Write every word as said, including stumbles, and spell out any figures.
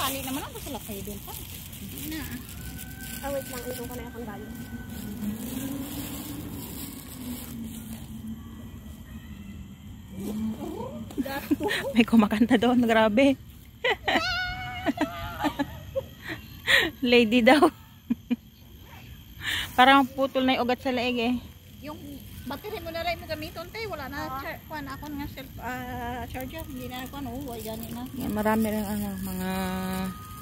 tali naman ako sila kayo din pa. Hindi na. Ah, wait lang. Ito ko na yung panggali. May kumakanta doon. Grabe. Lady daw. Parang putol na yung ugat sa leeg eh. Yung battery mo na rin mo gamiton tayo. Wala na. Uh, char kuhan ako nga self uh, charger. Hindi na ako. Ano, huwag gani na. Yan, marami rin ano, mga